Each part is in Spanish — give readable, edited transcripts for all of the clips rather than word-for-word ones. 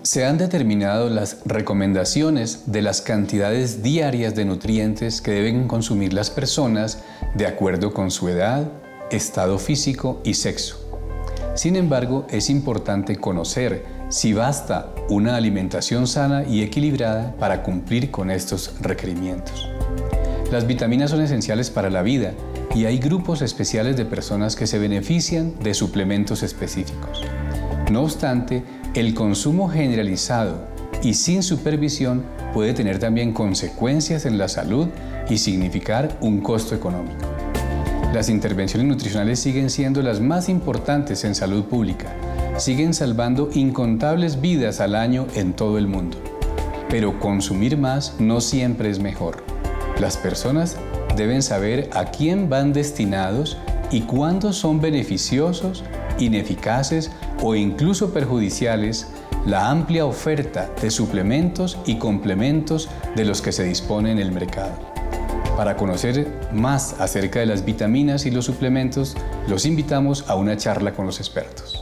Se han determinado las recomendaciones de las cantidades diarias de nutrientes que deben consumir las personas de acuerdo con su edad, estado físico y sexo. Sin embargo, es importante conocer si basta una alimentación sana y equilibrada para cumplir con estos requerimientos. Las vitaminas son esenciales para la vida y hay grupos especiales de personas que se benefician de suplementos específicos. No obstante, el consumo generalizado y sin supervisión puede tener también consecuencias en la salud y significar un costo económico. Las intervenciones nutricionales siguen siendo las más importantes en salud pública, siguen salvando incontables vidas al año en todo el mundo. Pero consumir más no siempre es mejor. Las personas deben saber a quién van destinados y cuándo son beneficiosos, ineficaces o incluso perjudiciales la amplia oferta de suplementos y complementos de los que se dispone en el mercado. Para conocer más acerca de las vitaminas y los suplementos, los invitamos a una charla con los expertos.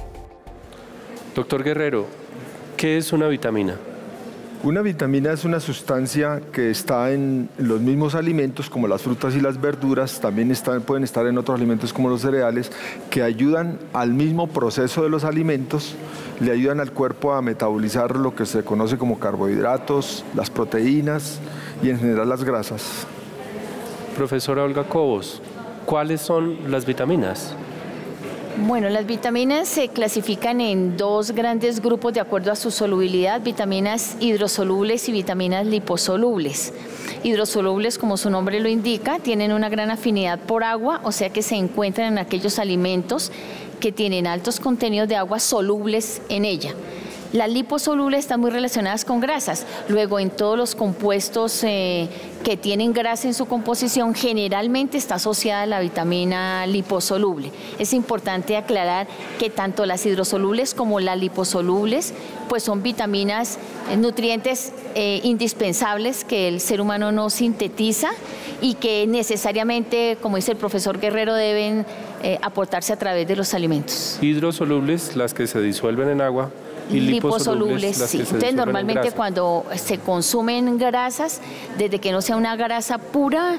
Doctor Guerrero, ¿qué es una vitamina? Una vitamina es una sustancia que está en los mismos alimentos como las frutas y las verduras, también pueden estar en otros alimentos como los cereales, que ayudan al mismo proceso de los alimentos, le ayudan al cuerpo a metabolizar lo que se conoce como carbohidratos, las proteínas y en general las grasas. Profesora Olga Cobos, ¿cuáles son las vitaminas? Bueno, las vitaminas se clasifican en dos grandes grupos de acuerdo a su solubilidad, vitaminas hidrosolubles y vitaminas liposolubles. Hidrosolubles, como su nombre lo indica, tienen una gran afinidad por agua, o sea que se encuentran en aquellos alimentos que tienen altos contenidos de agua solubles en ella. Las liposolubles están muy relacionadas con grasas. Luego, en todos los compuestos que tienen grasa en su composición, generalmente está asociada la vitamina liposoluble. Es importante aclarar que tanto las hidrosolubles como las liposolubles pues son vitaminas, nutrientes indispensables que el ser humano no sintetiza y que necesariamente, como dice el profesor Guerrero, deben aportarse a través de los alimentos. Hidrosolubles, las que se disuelven en agua. Y liposolubles, sí. Entonces, normalmente cuando se consumen grasas, desde que no sea una grasa pura,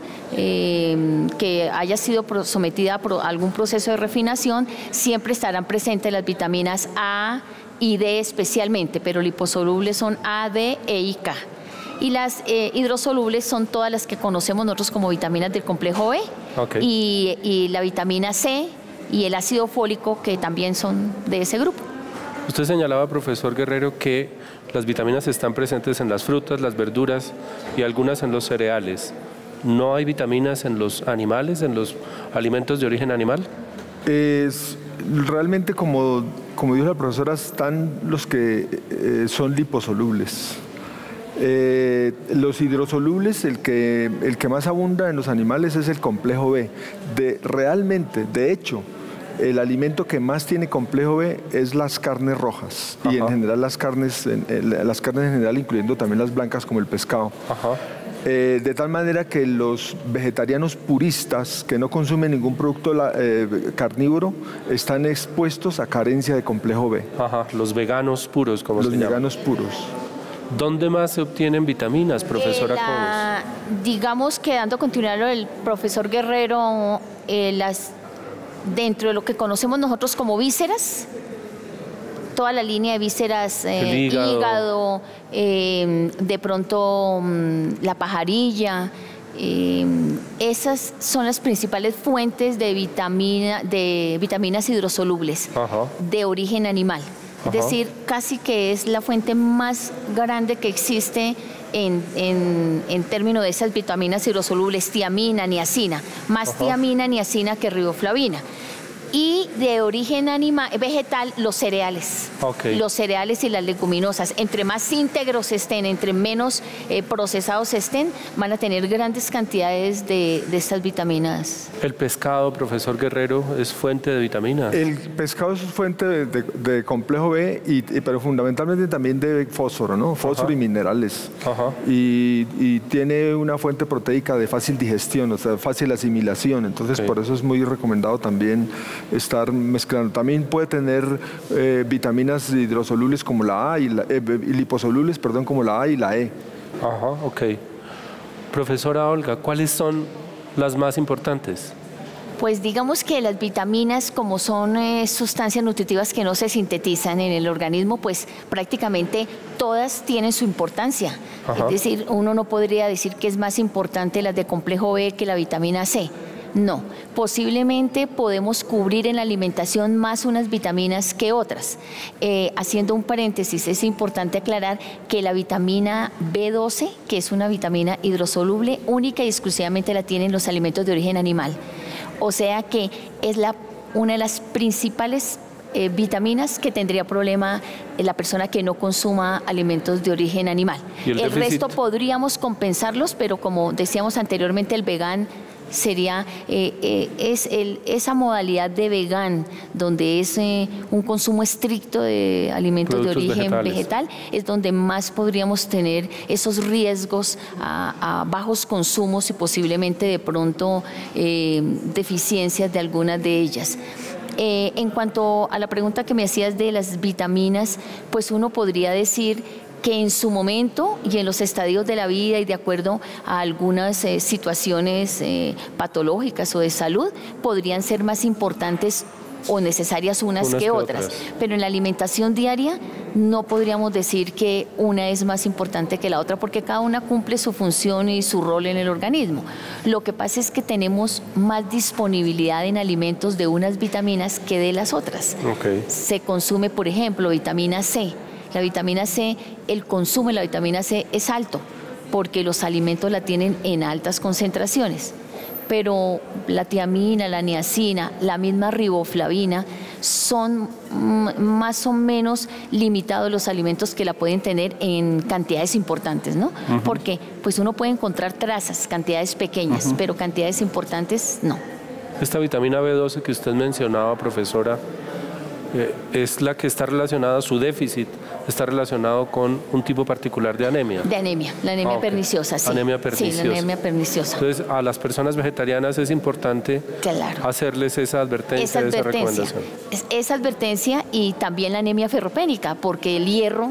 que haya sido sometida a algún proceso de refinación, siempre estarán presentes las vitaminas A y D especialmente, pero liposolubles son A, D, E y K. Y las hidrosolubles son todas las que conocemos nosotros como vitaminas del complejo B, y la vitamina C y el ácido fólico, que también son de ese grupo. Usted señalaba, profesor Guerrero, que las vitaminas están presentes en las frutas, las verduras y algunas en los cereales. ¿No hay vitaminas en los animales, en los alimentos de origen animal? Realmente, como dijo la profesora, están los que son liposolubles. Los hidrosolubles, el que más abunda en los animales es el complejo B. De hecho, el alimento que más tiene complejo B es las carnes rojas. Ajá. Y en general las carnes en general, incluyendo también las blancas como el pescado. Ajá. De tal manera que los vegetarianos puristas que no consumen ningún producto carnívoro están expuestos a carencia de complejo B. Ajá. Los veganos puros, como se llama. Los veganos puros. ¿Dónde más se obtienen vitaminas, profesora Cobos? Digamos que dando continuidad a lo del profesor Guerrero, dentro de lo que conocemos nosotros como vísceras, toda la línea de vísceras, hígado, de pronto la pajarilla, esas son las principales fuentes de vitaminas hidrosolubles. Ajá. De origen animal. Ajá. Es decir, casi que es la fuente más grande que existe en términos de esas vitaminas hidrosolubles, tiamina, niacina, más Ajá. tiamina, niacina que riboflavina. Y de origen vegetal, los cereales. Okay. Los cereales y las leguminosas. Entre más íntegros estén, entre menos procesados estén, van a tener grandes cantidades de estas vitaminas. ¿El pescado, profesor Guerrero, es fuente de vitaminas? El pescado es fuente de complejo B, pero fundamentalmente también de fósforo, ¿no? Fósforo Ajá. y minerales. Ajá. Y tiene una fuente proteica de fácil digestión, o sea, fácil asimilación. Entonces, por eso es muy recomendado también estar mezclando. También puede tener vitaminas hidrosolubles como la A y liposolubles, perdón, como la A y la E. Ajá, ok. Profesora Olga, ¿cuáles son las más importantes? Pues digamos que las vitaminas, como son sustancias nutritivas que no se sintetizan en el organismo, pues prácticamente todas tienen su importancia. Ajá. Es decir, uno no podría decir que es más importante las de complejo B que la vitamina C. No, posiblemente podemos cubrir en la alimentación más unas vitaminas que otras. Haciendo un paréntesis, es importante aclarar que la vitamina B12, que es una vitamina hidrosoluble, única y exclusivamente la tienen los alimentos de origen animal. O sea que es una de las principales vitaminas que tendría problema la persona que no consuma alimentos de origen animal. El resto podríamos compensarlos, pero como decíamos anteriormente, el vegán sería esa modalidad de vegán, donde es un consumo estricto de alimentos de origen vegetal, es donde más podríamos tener esos riesgos a bajos consumos y posiblemente de pronto deficiencias de algunas de ellas. En cuanto a la pregunta que me hacías de las vitaminas, pues uno podría decir que en su momento y en los estadios de la vida y de acuerdo a algunas situaciones patológicas o de salud, podrían ser más importantes o necesarias unas que otras. Pero en la alimentación diaria no podríamos decir que una es más importante que la otra, porque cada una cumple su función y su rol en el organismo. Lo que pasa es que tenemos más disponibilidad en alimentos de unas vitaminas que de las otras. Okay. Se consume, por ejemplo, vitamina C. La vitamina C, el consumo de la vitamina C es alto porque los alimentos la tienen en altas concentraciones, pero la tiamina, la niacina, la misma riboflavina son más o menos limitados los alimentos que la pueden tener en cantidades importantes, ¿no? Porque pues uno puede encontrar trazas, cantidades pequeñas, pero cantidades importantes no. Esta vitamina B12 que usted mencionaba, profesora, es la que está relacionada, su déficit está relacionado con un tipo particular de anemia. De anemia, la anemia perniciosa, sí. Anemia perniciosa. Sí, la anemia perniciosa. Entonces, a las personas vegetarianas es importante hacerles esa advertencia, esa recomendación. Esa advertencia y también la anemia ferropénica, porque el hierro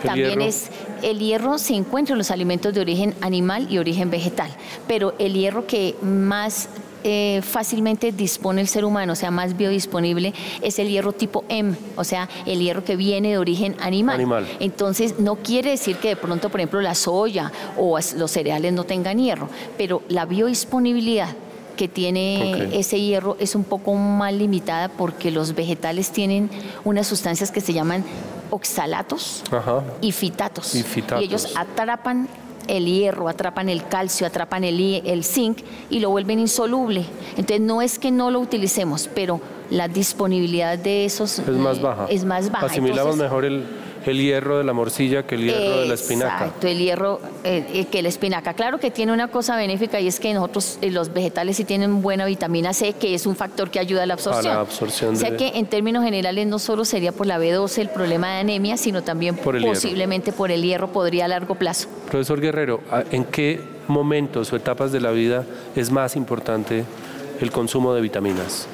el hierro se encuentra en los alimentos de origen animal y origen vegetal, pero el hierro que más fácilmente dispone el ser humano, o sea, más biodisponible, es el hierro tipo M, o sea, el hierro que viene de origen animal. Entonces, no quiere decir que de pronto, por ejemplo, la soya o los cereales no tengan hierro, pero la biodisponibilidad que tiene ese hierro es un poco más limitada porque los vegetales tienen unas sustancias que se llaman oxalatos y fitatos. Y ellos atrapan el hierro, atrapan el calcio, atrapan el zinc y lo vuelven insoluble. Entonces no es que no lo utilicemos, pero la disponibilidad de esos es más baja. Asimilamos mejor el hierro de la morcilla que el hierro de la espinaca. Exacto, el hierro que la espinaca. Claro que tiene una cosa benéfica y es que nosotros, los vegetales sí tienen buena vitamina C, que es un factor que ayuda a la absorción. O sea que en términos generales no solo sería por la B12 el problema de anemia, sino también posiblemente por el hierro podría a largo plazo. Profesor Guerrero, ¿en qué momentos o etapas de la vida es más importante el consumo de vitaminas?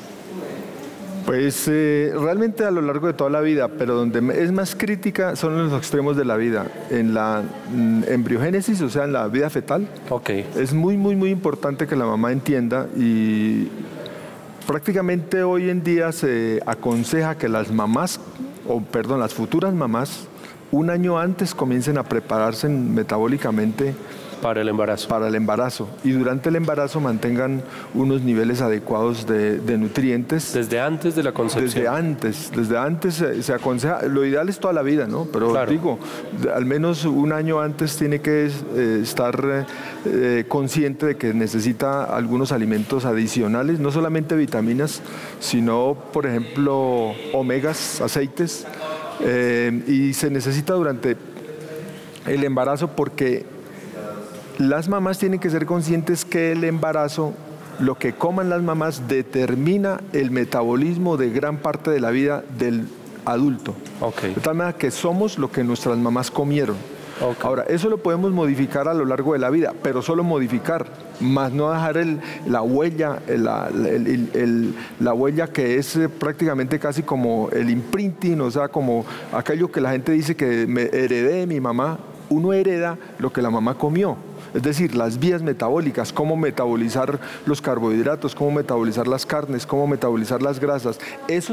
Pues realmente a lo largo de toda la vida, pero donde es más crítica son en los extremos de la vida. En la embriogénesis, o sea, en la vida fetal, es muy importante que la mamá entienda y prácticamente hoy en día se aconseja que las mamás, las futuras mamás, un año antes comiencen a prepararse metabólicamente para el embarazo. Y durante el embarazo mantengan unos niveles adecuados de nutrientes. Desde antes de la concepción. Desde antes se aconseja, lo ideal es toda la vida, ¿no? Pero digo, al menos un año antes tiene que estar consciente de que necesita algunos alimentos adicionales, no solamente vitaminas, sino, por ejemplo, omegas, aceites, y se necesita durante el embarazo porque las mamás tienen que ser conscientes que el embarazo, lo que coman las mamás, determina el metabolismo de gran parte de la vida del adulto. De tal manera que somos lo que nuestras mamás comieron. Okay. Ahora, eso lo podemos modificar a lo largo de la vida, pero solo modificar, más no dejar la huella, la huella que es prácticamente casi como el imprinting, o sea, como aquello que la gente dice que me heredé de mi mamá. Uno hereda lo que la mamá comió. Es decir, las vías metabólicas, cómo metabolizar los carbohidratos, cómo metabolizar las carnes, cómo metabolizar las grasas. Eso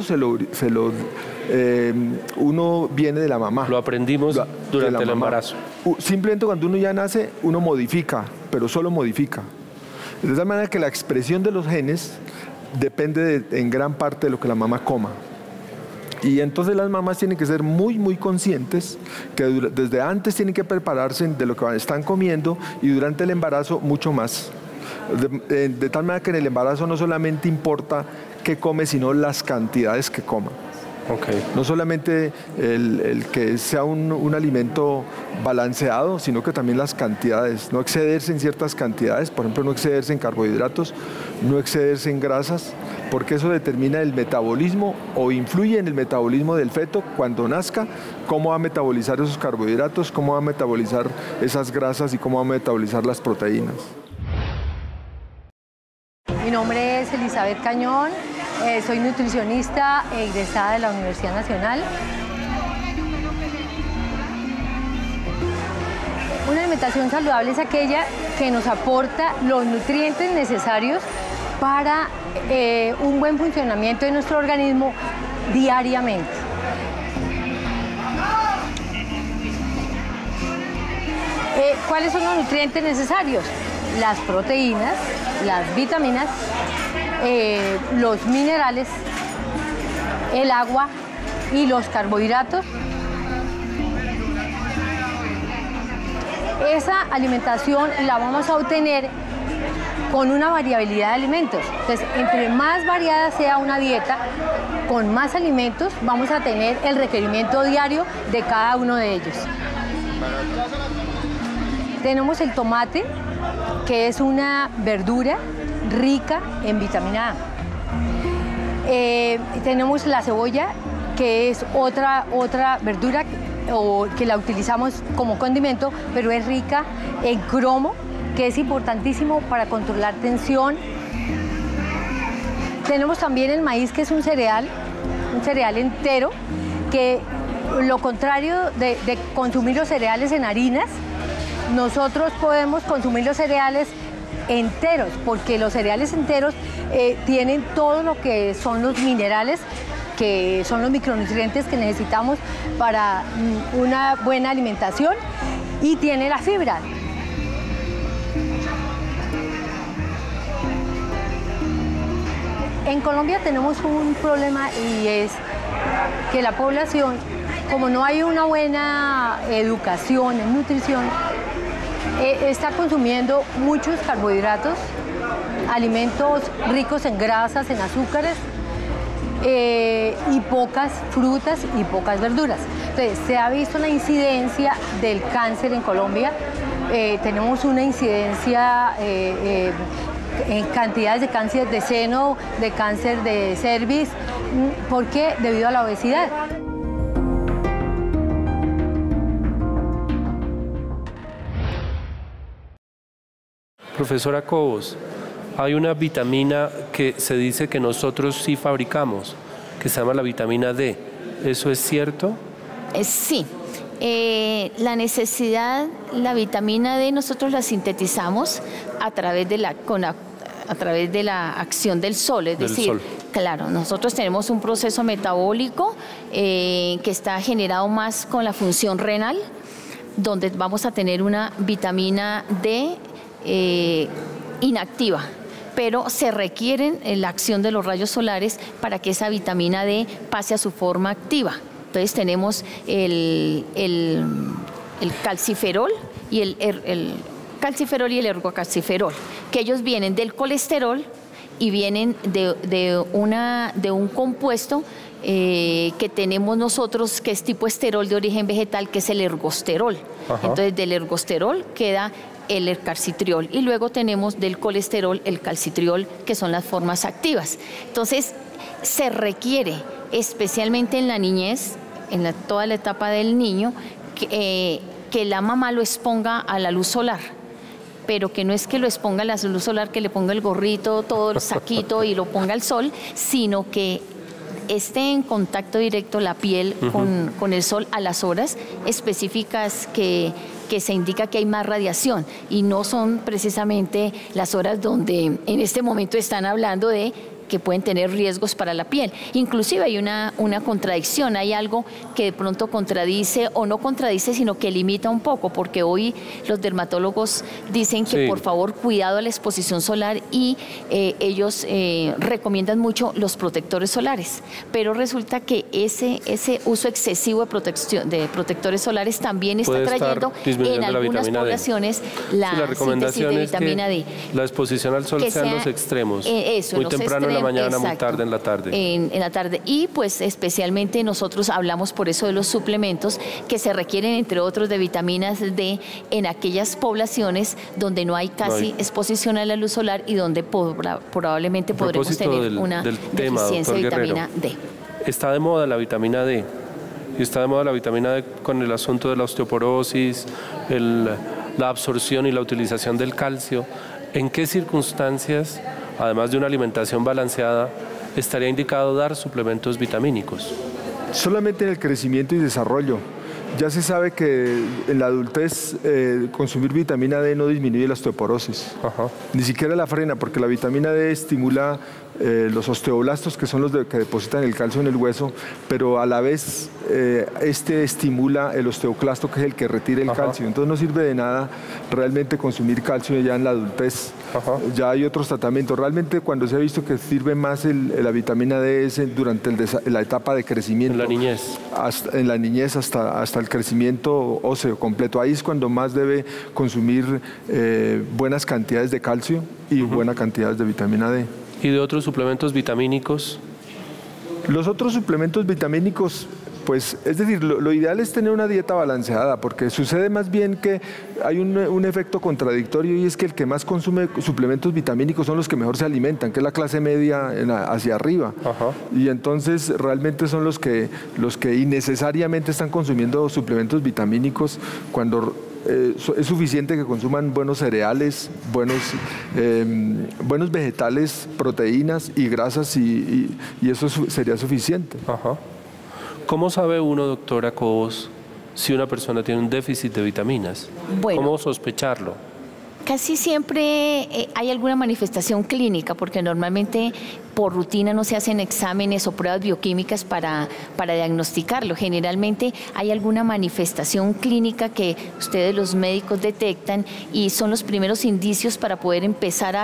uno viene de la mamá. Lo aprendimos durante el embarazo. Simplemente cuando uno ya nace, uno modifica, pero solo modifica. De tal manera que la expresión de los genes depende en gran parte de lo que la mamá coma. Y entonces las mamás tienen que ser muy, muy conscientes que desde antes tienen que prepararse de lo que están comiendo y durante el embarazo mucho más. De tal manera que en el embarazo no solamente importa qué come, sino las cantidades que coma. Okay. No solamente el que sea un alimento balanceado, sino que también las cantidades. No excederse en ciertas cantidades, por ejemplo, no excederse en carbohidratos, no excederse en grasas, porque eso determina el metabolismo o influye en el metabolismo del feto cuando nazca, cómo va a metabolizar esos carbohidratos, cómo va a metabolizar esas grasas y cómo va a metabolizar las proteínas. Mi nombre es Elizabeth Cañón, soy nutricionista egresada de la Universidad Nacional. Una alimentación saludable es aquella que nos aporta los nutrientes necesarios para un buen funcionamiento de nuestro organismo diariamente. ¿Cuáles son los nutrientes necesarios? Las proteínas, las vitaminas, los minerales, el agua y los carbohidratos. Esa alimentación la vamos a obtener con una variabilidad de alimentos. Entonces, entre más variada sea una dieta, con más alimentos vamos a tener el requerimiento diario de cada uno de ellos. Tenemos el tomate, que es una verdura rica en vitamina A. Tenemos la cebolla, que es otra verdura que la utilizamos como condimento, pero es rica en cromo, que es importantísimo para controlar tensión. Tenemos también el maíz, que es un cereal entero, que lo contrario de consumir los cereales en harinas, nosotros podemos consumir los cereales enteros, porque los cereales enteros tienen todo lo que son los minerales, que son los micronutrientes que necesitamos para una buena alimentación, y tiene la fibra. En Colombia tenemos un problema, y es que la población, como no hay una buena educación en nutrición, está consumiendo muchos carbohidratos, alimentos ricos en grasas, en azúcares, y pocas frutas y pocas verduras. Entonces, se ha visto la incidencia del cáncer en Colombia. Tenemos una incidencia en cantidades de cáncer de seno, de cáncer de cervix. ¿Por qué? Debido a la obesidad. Profesora Cobos, hay una vitamina que se dice que nosotros sí fabricamos, que se llama la vitamina D. ¿Eso es cierto? Sí. La necesidad, la vitamina D, nosotros la sintetizamos a través de la acción del sol, es decir, claro, nosotros tenemos un proceso metabólico que está generado más con la función renal, donde vamos a tener una vitamina D inactiva, pero se requieren la acción de los rayos solares para que esa vitamina D pase a su forma activa. Entonces tenemos el calciferol y el calciferol y el ergocalciferol, que ellos vienen del colesterol y vienen de un compuesto que tenemos nosotros, que es tipo esterol de origen vegetal, que es el ergosterol. Ajá. Entonces del ergosterol queda el ercalcitriol, y luego tenemos del colesterol el calcitriol, que son las formas activas. Entonces se requiere, especialmente en la niñez, en toda la etapa del niño, que que la mamá lo exponga a la luz solar, pero que no es que lo exponga a la luz solar, que le ponga el gorrito, todo el saquito y lo ponga al sol, sino que esté en contacto directo la piel con el sol a las horas específicas que se indica que hay más radiación, y no son precisamente las horas donde en este momento están hablando de que pueden tener riesgos para la piel. Inclusive hay una contradicción, hay algo que de pronto contradice o no contradice, sino que limita un poco, porque hoy los dermatólogos dicen que por favor cuidado a la exposición solar, y ellos recomiendan mucho los protectores solares, pero resulta que ese uso excesivo de protectores solares también está trayendo en algunas poblaciones la síntesis de vitamina D. La exposición al sol sea en los extremos, muy temprano en la mañana, muy tarde en la tarde. En la tarde. Y pues especialmente nosotros hablamos por eso de los suplementos que se requieren, entre otros, de vitaminas D en aquellas poblaciones donde no hay casi exposición a la luz solar y donde probablemente podremos tener una deficiencia de vitamina D. Está de moda la vitamina D. Y está de moda la vitamina D con el asunto de la osteoporosis, la absorción y la utilización del calcio. ¿En qué circunstancias, además de una alimentación balanceada, estaría indicado dar suplementos vitamínicos? Solamente en el crecimiento y desarrollo. Ya se sabe que en la adultez consumir vitamina D no disminuye la osteoporosis. Ni siquiera la frena, porque la vitamina D estimula los osteoblastos, que son los que depositan el calcio en el hueso, pero a la vez estimula el osteoclasto, que es el que retira el calcio. Entonces no sirve de nada realmente consumir calcio ya en la adultez. Ya hay otros tratamientos. Realmente cuando se ha visto que sirve más la vitamina D es durante la etapa de crecimiento. En la niñez. En la niñez hasta el crecimiento óseo completo. Ahí es cuando más debe consumir buenas cantidades de calcio y buenas cantidades de vitamina D. ¿Y de otros suplementos vitamínicos? Los otros suplementos vitamínicos, pues, es decir, lo ideal es tener una dieta balanceada, porque sucede más bien que hay un efecto contradictorio, y es que el que más consume suplementos vitamínicos son los que mejor se alimentan, que es la clase media hacia arriba. Y entonces realmente son los que innecesariamente están consumiendo suplementos vitamínicos, cuando es suficiente que consuman buenos cereales, buenos vegetales, proteínas y grasas, y eso sería suficiente. ¿Cómo sabe uno, doctora Cobos, si una persona tiene un déficit de vitaminas? Bueno, ¿cómo sospecharlo? Casi siempre hay alguna manifestación clínica, porque normalmente por rutina no se hacen exámenes o pruebas bioquímicas para diagnosticarlo. Generalmente hay alguna manifestación clínica que ustedes los médicos detectan, y son los primeros indicios para poder empezar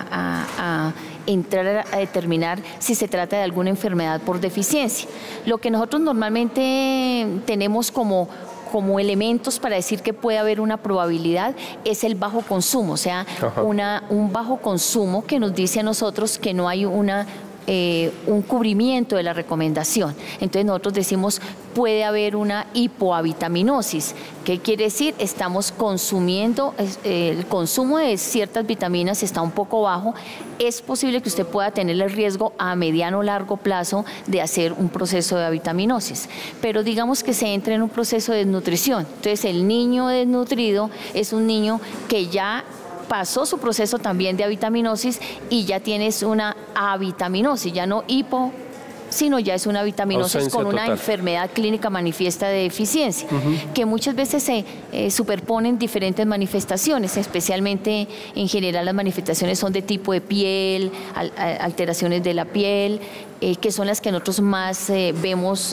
a entrar a determinar si se trata de alguna enfermedad por deficiencia. Lo que nosotros normalmente tenemos como elementos para decir que puede haber una probabilidad es el bajo consumo, o sea, un bajo consumo que nos dice a nosotros que no hay un cubrimiento de la recomendación. Entonces nosotros decimos puede haber una hipoavitaminosis. ¿Qué quiere decir? Estamos consumiendo, el consumo de ciertas vitaminas está un poco bajo. Es posible que usted pueda tener el riesgo a mediano o largo plazo de hacer un proceso de avitaminosis, pero digamos que se entra en un proceso de desnutrición. Entonces el niño desnutrido es un niño que ya pasó su proceso también de avitaminosis y ya tienes una avitaminosis, ya no hipo, sino ya es una vitaminosis con una enfermedad clínica manifiesta de deficiencia, que muchas veces se superponen diferentes manifestaciones, especialmente en general las manifestaciones son de tipo de piel, alteraciones de la piel, que son las que nosotros más vemos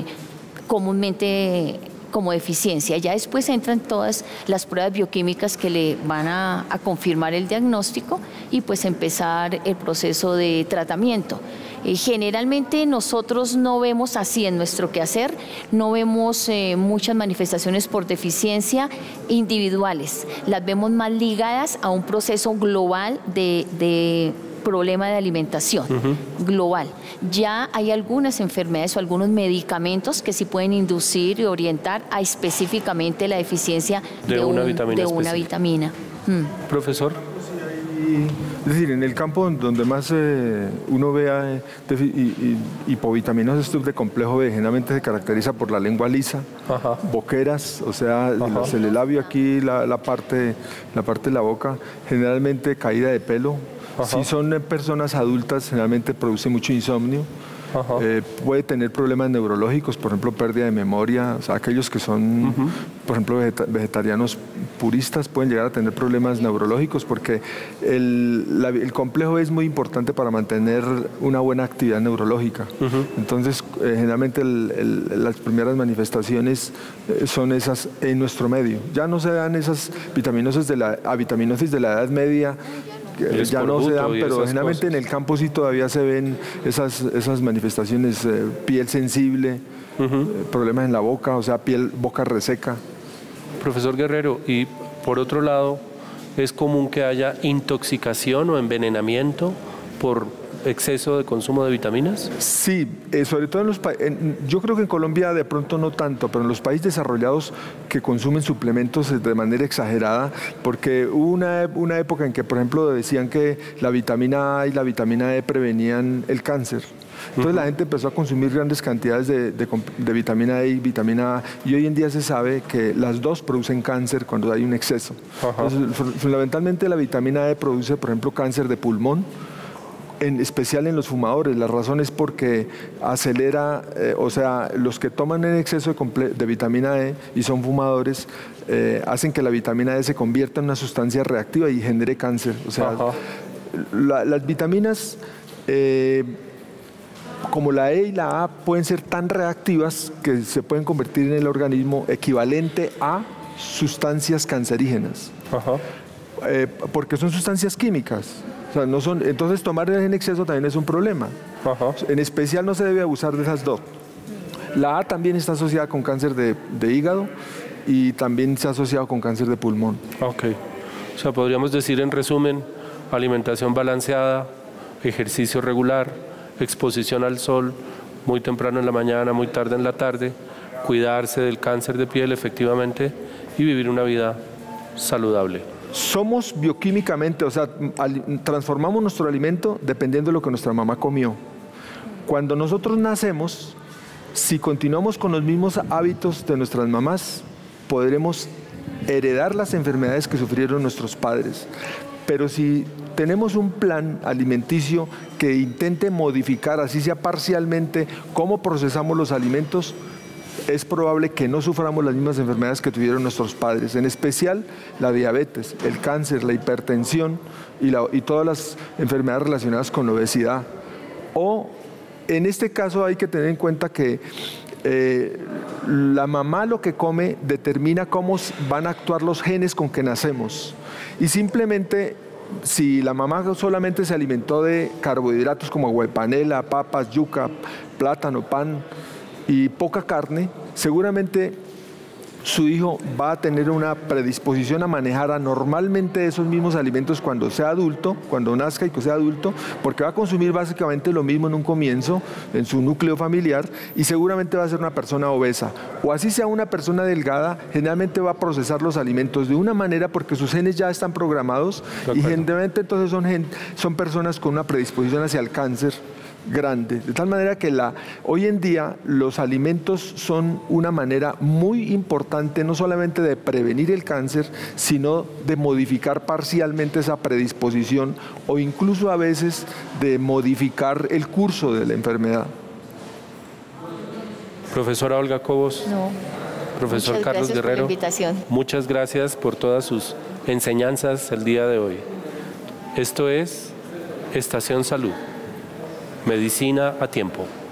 comúnmente como deficiencia. Ya después entran todas las pruebas bioquímicas que le van a confirmar el diagnóstico y pues empezar el proceso de tratamiento. Generalmente nosotros no vemos así en nuestro quehacer, no vemos muchas manifestaciones por deficiencia individuales, las vemos más ligadas a un proceso global de problema de alimentación global. Ya hay algunas enfermedades o algunos medicamentos que sí pueden inducir y orientar a específicamente la deficiencia de una vitamina. Profesor. Es decir, en el campo donde más uno vea hipovitaminas de complejo B, generalmente se caracteriza por la lengua lisa, boqueras, o sea, el labio aquí, la parte de la boca, generalmente caída de pelo. Si son personas adultas, generalmente produce mucho insomnio. Puede tener problemas neurológicos, por ejemplo, pérdida de memoria. O sea, aquellos que son, por ejemplo, vegetarianos puristas pueden llegar a tener problemas neurológicos porque el complejo es muy importante para mantener una buena actividad neurológica. Entonces, generalmente las primeras manifestaciones son esas en nuestro medio. Ya no se dan esas vitaminosis de la edad media, ya no se dan, pero generalmente en el campo sí todavía se ven esas manifestaciones, piel sensible, problemas en la boca, o sea, boca reseca. Profesor Guerrero, y por otro lado, ¿es común que haya intoxicación o envenenamiento por exceso de consumo de vitaminas? Sí, sobre todo en los países, yo creo que en Colombia de pronto no tanto, pero en los países desarrollados que consumen suplementos de manera exagerada, porque hubo una época en que, por ejemplo, decían que la vitamina A y la vitamina E prevenían el cáncer. Entonces la gente empezó a consumir grandes cantidades de vitamina E y vitamina A, y hoy en día se sabe que las dos producen cáncer cuando hay un exceso. Entonces, fundamentalmente la vitamina E produce, por ejemplo, cáncer de pulmón, en especial en los fumadores. La razón es porque acelera, o sea, los que toman en exceso de vitamina E y son fumadores, hacen que la vitamina E se convierta en una sustancia reactiva y genere cáncer. O sea, las vitaminas como la E y la A pueden ser tan reactivas que se pueden convertir en el organismo equivalente a sustancias cancerígenas, porque son sustancias químicas. O sea, no son, entonces tomar en exceso también es un problema. En especial no se debe abusar de esas dos. La A también está asociada con cáncer de hígado y también se ha asociado con cáncer de pulmón. Ok. O sea, podríamos decir en resumen, alimentación balanceada, ejercicio regular, exposición al sol, muy temprano en la mañana, muy tarde en la tarde, cuidarse del cáncer de piel efectivamente y vivir una vida saludable. Somos bioquímicamente, o sea, transformamos nuestro alimento dependiendo de lo que nuestra mamá comió. Cuando nosotros nacemos, si continuamos con los mismos hábitos de nuestras mamás, podremos heredar las enfermedades que sufrieron nuestros padres. Pero si tenemos un plan alimenticio que intente modificar, así sea parcialmente, cómo procesamos los alimentos, es probable que no suframos las mismas enfermedades que tuvieron nuestros padres, en especial la diabetes, el cáncer, la hipertensión y todas las enfermedades relacionadas con la obesidad. O en este caso hay que tener en cuenta que la mamá lo que come determina cómo van a actuar los genes con que nacemos. Y simplemente, si la mamá solamente se alimentó de carbohidratos como agua de panela, papas, yuca, plátano, pan y poca carne, seguramente su hijo va a tener una predisposición a manejar anormalmente esos mismos alimentos cuando sea adulto, cuando nazca y que sea adulto, porque va a consumir básicamente lo mismo en un comienzo, en su núcleo familiar, y seguramente va a ser una persona obesa. O así sea una persona delgada, generalmente va a procesar los alimentos de una manera porque sus genes ya están programados, y generalmente entonces son personas con una predisposición hacia el cáncer grande, de tal manera que hoy en día los alimentos son una manera muy importante no solamente de prevenir el cáncer, sino de modificar parcialmente esa predisposición o incluso a veces de modificar el curso de la enfermedad. Profesora Olga Cobos, profesor Carlos Guerrero, muchas gracias por todas sus enseñanzas el día de hoy. Esto es Estación Salud. Medicina a tiempo.